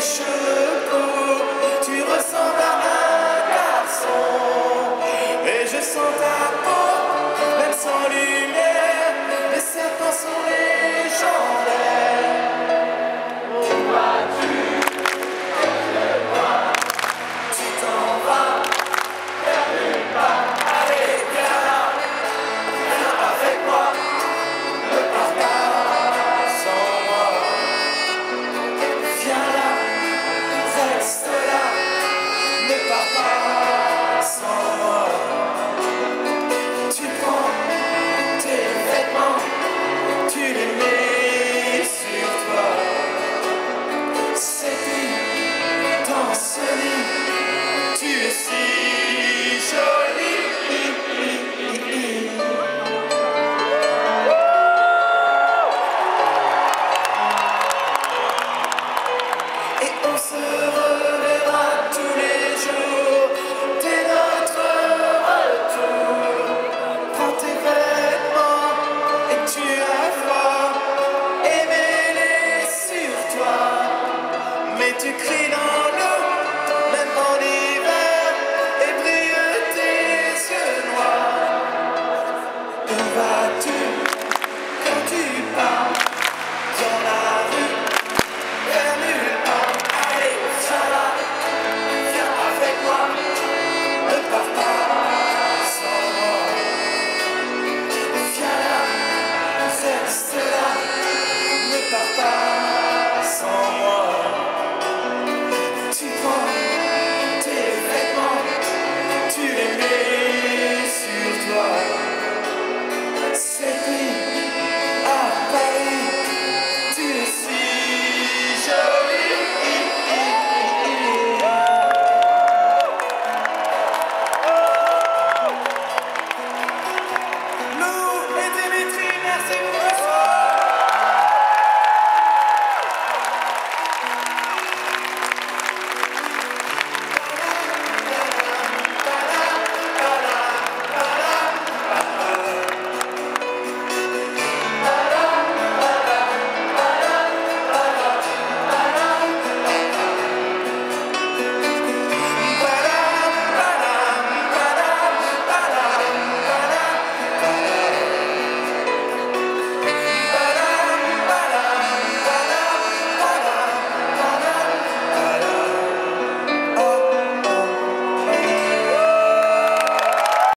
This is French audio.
cheveux courts, tu ressembles à un garçon. Et je sens ta peau, même sans lumière, les serpents sont légendaires. Tu t'en vas, allez viens là, viens avec moi, ne pars pas sans moi. Viens là, reste là, ne pars pas sans moi. Tu prends tes vêtements, tu les mets sur toi. Cette nuit, dans ce lit, tu es si jolie. Et on se reverra tous les jours dès notre retour. Prends tes vêtements et tu as froid, et mets-les sur toi. Mais tu cries.